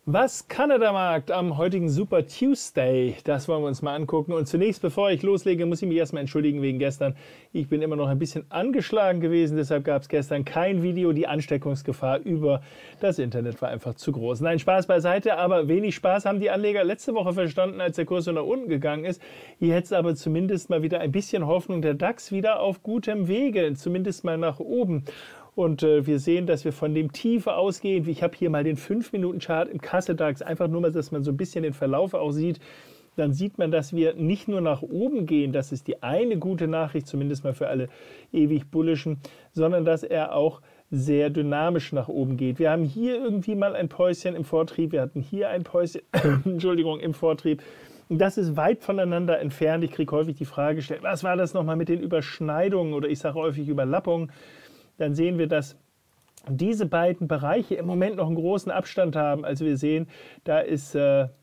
Was Kanada-Markt am heutigen Super Tuesday? Das wollen wir uns mal angucken. Und zunächst, bevor ich loslege, muss ich mich erstmal entschuldigen wegen gestern. Ich bin immer noch ein bisschen angeschlagen gewesen, deshalb gab es gestern kein Video. Die Ansteckungsgefahr über das Internet war einfach zu groß. Nein, Spaß beiseite, aber wenig Spaß haben die Anleger letzte Woche verstanden, als der Kurs so nach unten gegangen ist. Jetzt aber zumindest mal wieder ein bisschen Hoffnung. Der DAX wieder auf gutem Wege, zumindest mal nach oben. Und wir sehen, dass wir von dem Tiefe ausgehen. Ich habe hier mal den 5-Minuten-Chart im Kasse-DAX, einfach nur mal, dass man so ein bisschen den Verlauf auch sieht. Dann sieht man, dass wir nicht nur nach oben gehen, das ist die eine gute Nachricht, zumindest mal für alle ewig Bullischen, sondern dass er auch sehr dynamisch nach oben geht. Wir haben hier irgendwie mal ein Päuschen im Vortrieb, wir hatten hier ein Päuschen, Entschuldigung, im Vortrieb. Das ist weit voneinander entfernt. Ich kriege häufig die Frage gestellt, was war das nochmal mit den Überschneidungen oder ich sage häufig Überlappungen. Dann sehen wir, dass diese beiden Bereiche im Moment noch einen großen Abstand haben. Also wir sehen, da ist,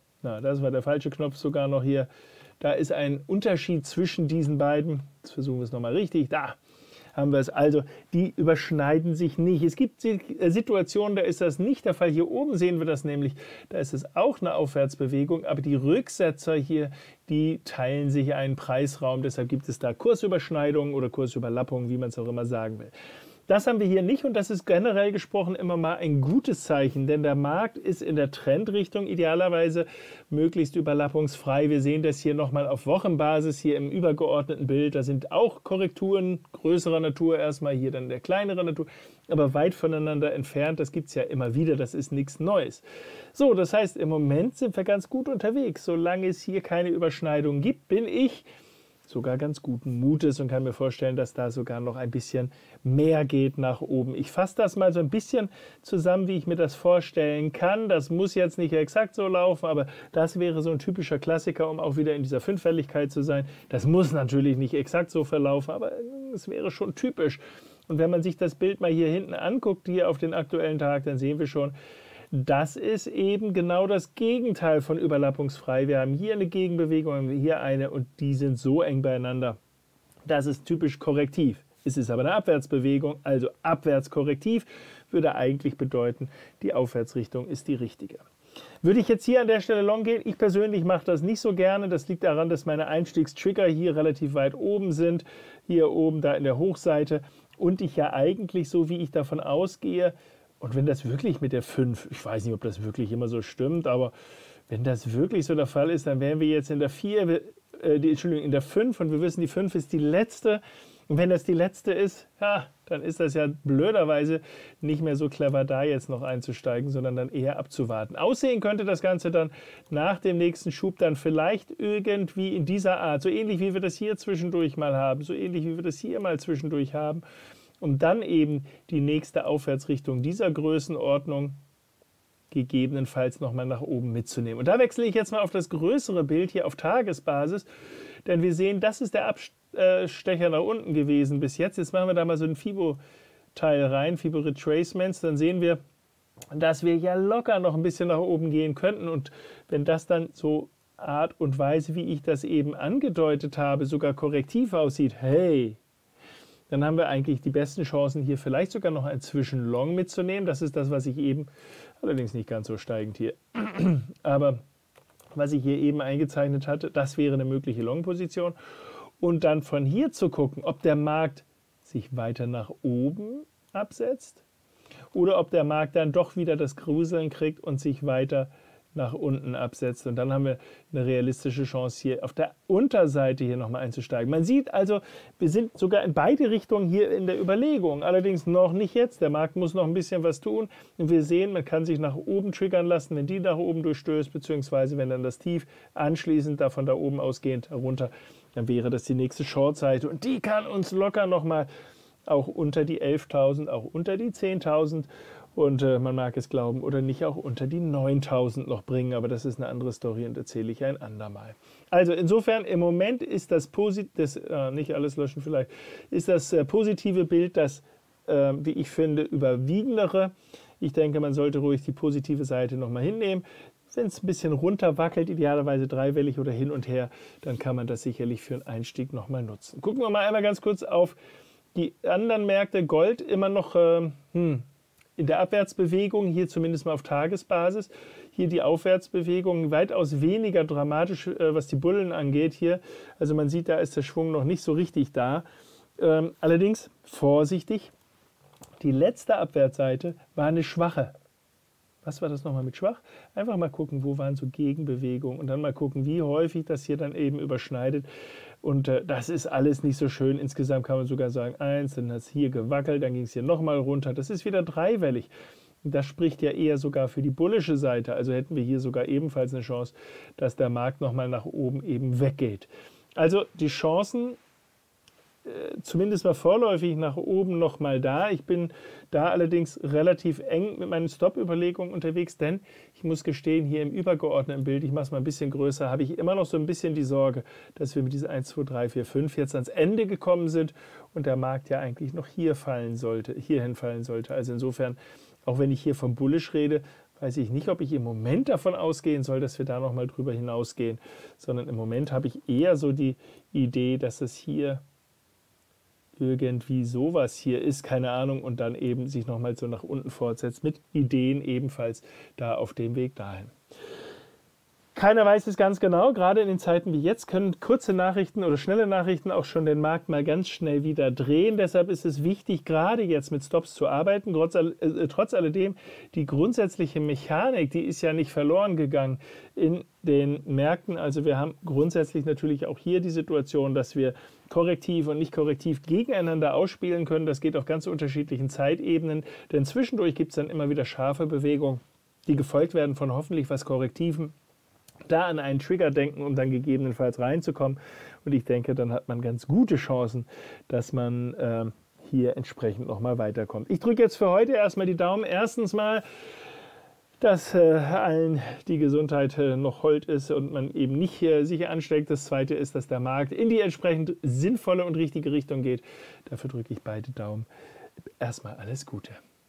das war der falsche Knopf sogar noch hier, da ist ein Unterschied zwischen diesen beiden. Jetzt versuchen wir es nochmal richtig. Da haben wir es. Also, die überschneiden sich nicht. Es gibt Situationen, da ist das nicht der Fall. Hier oben sehen wir das nämlich, da ist es auch eine Aufwärtsbewegung, aber die Rücksetzer hier, die teilen sich einen Preisraum. Deshalb gibt es da Kursüberschneidungen oder Kursüberlappungen, wie man es auch immer sagen will. Das haben wir hier nicht und das ist generell gesprochen immer mal ein gutes Zeichen, denn der Markt ist in der Trendrichtung idealerweise möglichst überlappungsfrei. Wir sehen das hier nochmal auf Wochenbasis, hier im übergeordneten Bild. Da sind auch Korrekturen größerer Natur, erstmal hier dann der kleinere Natur, aber weit voneinander entfernt. Das gibt es ja immer wieder, das ist nichts Neues. So, das heißt, im Moment sind wir ganz gut unterwegs. Solange es hier keine Überschneidung gibt, bin ich sogar ganz guten Mutes und kann mir vorstellen, dass da sogar noch ein bisschen mehr geht nach oben. Ich fasse das mal so ein bisschen zusammen, wie ich mir das vorstellen kann. Das muss jetzt nicht exakt so laufen, aber das wäre so ein typischer Klassiker, um auch wieder in dieser Fünffälligkeit zu sein. Das muss natürlich nicht exakt so verlaufen, aber es wäre schon typisch. Und wenn man sich das Bild mal hier hinten anguckt, hier auf den aktuellen Tag, dann sehen wir schon, das ist eben genau das Gegenteil von überlappungsfrei. Wir haben hier eine Gegenbewegung, haben wir hier eine und die sind so eng beieinander. Das ist typisch korrektiv. Es ist aber eine Abwärtsbewegung, also abwärtskorrektiv würde eigentlich bedeuten, die Aufwärtsrichtung ist die richtige. Würde ich jetzt hier an der Stelle long gehen? Ich persönlich mache das nicht so gerne. Das liegt daran, dass meine Einstiegstrigger hier relativ weit oben sind. Hier oben, da in der Hochseite. Und ich ja eigentlich, so wie ich davon ausgehe, und wenn das wirklich mit der 5, ich weiß nicht, ob das wirklich immer so stimmt, aber wenn das wirklich so der Fall ist, dann wären wir jetzt in der 4, Entschuldigung, in der 5 und wir wissen, die 5 ist die letzte. Und wenn das die letzte ist, ja, dann ist das ja blöderweise nicht mehr so clever, da jetzt noch einzusteigen, sondern dann eher abzuwarten. Aussehen könnte das Ganze dann nach dem nächsten Schub dann vielleicht irgendwie in dieser Art, so ähnlich wie wir das hier zwischendurch mal haben, so ähnlich wie wir das hier mal zwischendurch haben, um dann eben die nächste Aufwärtsrichtung dieser Größenordnung gegebenenfalls nochmal nach oben mitzunehmen. Und da wechsle ich jetzt mal auf das größere Bild hier auf Tagesbasis, denn wir sehen, das ist der Abstecher nach unten gewesen bis jetzt. Jetzt machen wir da mal so ein FIBO-Teil rein, FIBO-Retracements, dann sehen wir, dass wir ja locker noch ein bisschen nach oben gehen könnten und wenn das dann so Art und Weise, wie ich das eben angedeutet habe, sogar korrektiv aussieht, hey, dann haben wir eigentlich die besten Chancen, hier vielleicht sogar noch ein Zwischenlong mitzunehmen. Das ist das, was ich eben, allerdings nicht ganz so steigend hier, aber was ich hier eben eingezeichnet hatte, das wäre eine mögliche Long-Position. Und dann von hier zu gucken, ob der Markt sich weiter nach oben absetzt oder ob der Markt dann doch wieder das Gruseln kriegt und sich weiter nach unten absetzt. Und dann haben wir eine realistische Chance, hier auf der Unterseite hier nochmal einzusteigen. Man sieht also, wir sind sogar in beide Richtungen hier in der Überlegung. Allerdings noch nicht jetzt. Der Markt muss noch ein bisschen was tun. Und wir sehen, man kann sich nach oben triggern lassen, wenn die nach oben durchstößt, beziehungsweise wenn dann das Tief anschließend davon da oben ausgehend herunter, dann wäre das die nächste Short-Seite. Und die kann uns locker nochmal auch unter die 11.000, auch unter die 10.000 und man mag es glauben oder nicht, auch unter die 9.000 noch bringen, aber das ist eine andere Story und erzähle ich ein andermal. Also insofern im Moment ist das nicht alles löschen vielleicht, ist das positive Bild das, wie ich finde, überwiegendere. Ich denke, man sollte ruhig die positive Seite nochmal hinnehmen. Wenn es ein bisschen runter wackelt, idealerweise dreiwellig oder hin und her, dann kann man das sicherlich für einen Einstieg nochmal nutzen. Gucken wir mal einmal ganz kurz auf die anderen Märkte. Gold immer noch in der Abwärtsbewegung, hier zumindest mal auf Tagesbasis. Hier die Aufwärtsbewegung weitaus weniger dramatisch, was die Bullen angeht hier. Also man sieht, da ist der Schwung noch nicht so richtig da. Allerdings vorsichtig, die letzte Abwärtsseite war eine schwache. Was war das nochmal mit schwach? Einfach mal gucken, wo waren so Gegenbewegungen und dann mal gucken, wie häufig das hier dann eben überschneidet. Und das ist alles nicht so schön. Insgesamt kann man sogar sagen, eins, dann hat es hier gewackelt, dann ging es hier nochmal runter. Das ist wieder dreiwellig. Das spricht ja eher sogar für die bullische Seite. Also hätten wir hier sogar ebenfalls eine Chance, dass der Markt nochmal nach oben eben weggeht. Also die Chancen, zumindest mal vorläufig nach oben nochmal da. Ich bin da allerdings relativ eng mit meinen Stop-Überlegungen unterwegs, denn ich muss gestehen, hier im übergeordneten Bild, ich mache es mal ein bisschen größer, habe ich immer noch so ein bisschen die Sorge, dass wir mit diesen 1, 2, 3, 4, 5 jetzt ans Ende gekommen sind und der Markt ja eigentlich noch hierhin fallen sollte. Also insofern, auch wenn ich hier vom Bullish rede, weiß ich nicht, ob ich im Moment davon ausgehen soll, dass wir da nochmal drüber hinausgehen, sondern im Moment habe ich eher so die Idee, dass es hier irgendwie sowas hier ist, keine Ahnung, und dann eben sich nochmal so nach unten fortsetzt mit Ideen ebenfalls da auf dem Weg dahin. Keiner weiß es ganz genau, gerade in den Zeiten wie jetzt können kurze Nachrichten oder schnelle Nachrichten auch schon den Markt mal ganz schnell wieder drehen. Deshalb ist es wichtig, gerade jetzt mit Stops zu arbeiten. Trotz alledem, die grundsätzliche Mechanik, die ist ja nicht verloren gegangen in den Märkten. Also wir haben grundsätzlich natürlich auch hier die Situation, dass wir korrektiv und nicht korrektiv gegeneinander ausspielen können. Das geht auf ganz unterschiedlichen Zeitebenen, denn zwischendurch gibt es dann immer wieder scharfe Bewegungen, die gefolgt werden von hoffentlich was Korrektiven. Da an einen Trigger denken, um dann gegebenenfalls reinzukommen. Und ich denke, dann hat man ganz gute Chancen, dass man hier entsprechend nochmal weiterkommt. Ich drücke jetzt für heute erstmal die Daumen. Erstens mal, dass allen die Gesundheit noch hold ist und man eben nicht sich ansteckt. Das Zweite ist, dass der Markt in die entsprechend sinnvolle und richtige Richtung geht. Dafür drücke ich beide Daumen. Erstmal alles Gute.